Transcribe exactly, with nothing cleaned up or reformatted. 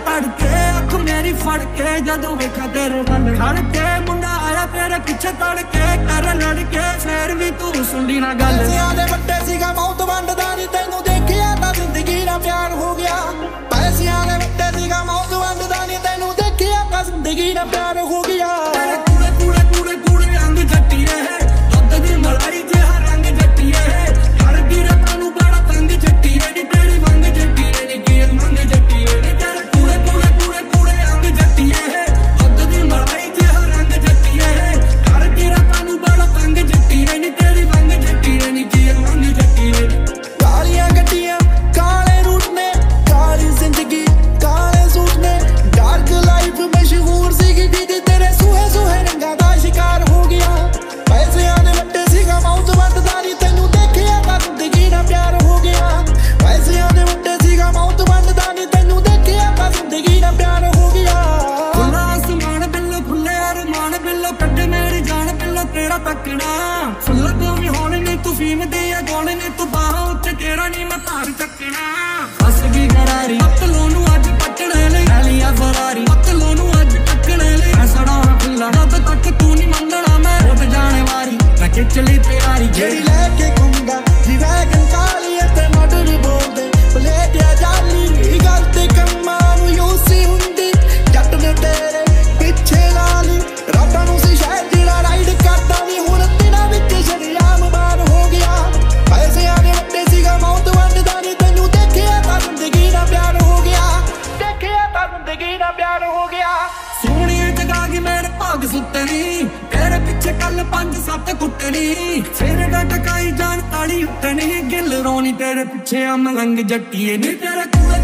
तड़के अख मेरी फड़ के जदों वेखा तेरे वल खड़ के मुंडा आया तेरे पिछे तड़के कर लड़के फिर भी तू सुनदी ना गल पैसियां दे वड्डे सीगा मौत वंडदा नी तैनू देखिया तां जिंदगी दा प्यार हो गया पैसियां दे वड्डे सीगा मौत वंडदा नी तैनू देखिया तां जिंदगी दा प्यार हो गया कूड़े कूड़े कूड़े कूड़े अंग जट्टी रहे दुध दी मलाई जिहा रंग जट्टी रहे हर गिरे तानू बड़ा तंग जट्टी रे तेरी वंग जट्टी रे नी मंग जट्टी रे तेरे कूड़े कूड़े कूड़े कूड़े अंग जट्टी रहे दुध दी मलाई जिहा रंग जट्टी रहे हर गिरे तानू बड़ा तंग जट्टी रे नी तेरी वंग जट्टी रे नी मंग जट्टी रे कालियां गड्डियां काले रूट ने काली जिंदगी काले सूट ने डार्क लाइफ मशहूर सी गी तेरे सूहे सूहे रंगा दा शिकार हो गया पैसियां दे वड्डे सीगा मौत वंडदा नी तैनू देखिया तां जिंदगी दा प्यार हो गया पैसियां दे वड्डे सीगा मौत वंडदा नी तैनू देखिया तां जिंदगी दा प्यार हो गया खुला आसमान बिल्लो खुले अरमान बिल्लो कड्डे मेरी जान बिल्लो तेरा तकना फुल तो भी होने नी तू फीम दी है गोले नी तू बाहां उत्ते तेरा नी मैं तार चकना फस गई करारी पतलों नू अज पटने ले लिया फरारी पतलों नू अज टकने ले सड़ा खुला जद तक तू नी मंगना मैं उठ जाने वारी मैं खिच ली तैयारी जेड़ी लेके घूमदा जी वैगन काली ते मॉडल बोलदे पलेटिया जाली गलती कम्मां नू यूसी हुंदी जट ने तेरे पिछे लाली रातां नू सी शहर दी राइड करदा नी हुण तेरा विच शरियाम बार हो गया पैसियां दे वड्डे सीगा मौत वंडदा नी तैनू देखिया तां जिंदगी दा प्यार हो गया देखिया तां जिंदगी दा प्यार हो गया सोहणिए जगा के मेरे भाग सुत्ते नी तेरे पिछे कल पंज सत्त कुट्टनी फिर टकाई जान ताली उठनी गिल रोनी तेरे पिछे अम रंग जट्टिए नी तेरे कूड़े